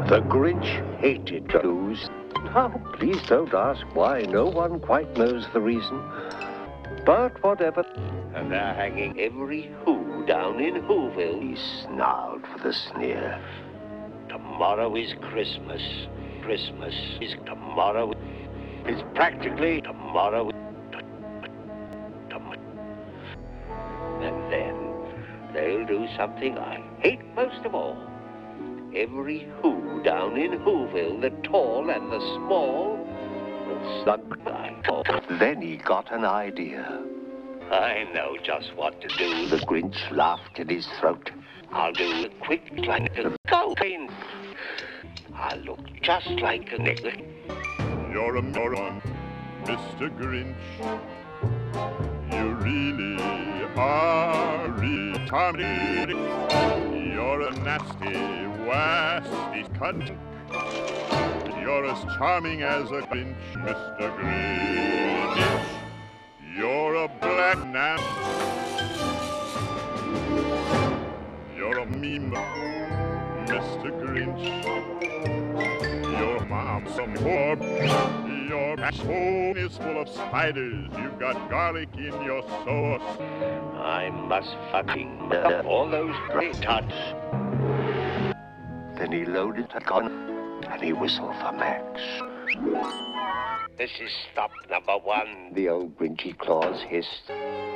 The Grinch hated to lose. Oh, please don't ask why. No one quite knows the reason. But whatever. And they're hanging every Who down in Whoville. He snarled with a sneer. Tomorrow is Christmas. Christmas is tomorrow. It's practically tomorrow. And then they'll do something I hate most of all. Every Who down in Whoville, the tall and the small, will slug by. Then he got an idea. I know just what to do. The Grinch laughed in his throat. I'll do a quick line to go in. I'll look just like a nigger. You're a moron, Mr. Grinch. You really are retarded. You're a nasty, wasty cunt. You're as charming as a Grinch, Mr. Grinch. You're a black gnat. You're a meme, Mr. Grinch. Your mom's some whore. Your home is full of spiders. You've got garlic in your sauce. I must fucking murder all those retards. Then he loaded a gun and he whistled for Max. This is stop number 1, the old Grinchy Claus hissed.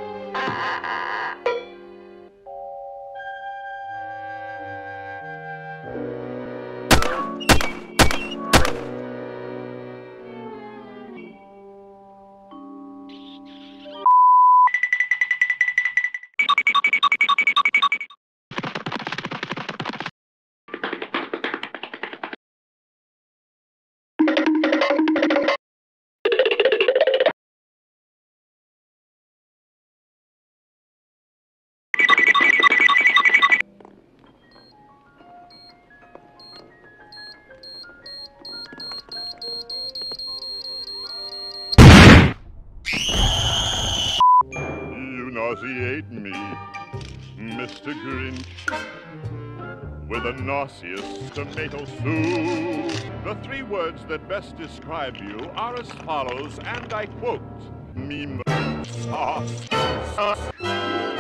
You nauseate me, Mr. Grinch, with a nauseous tomato soup. The 3 words that best describe you are as follows, and I quote, meme sauce.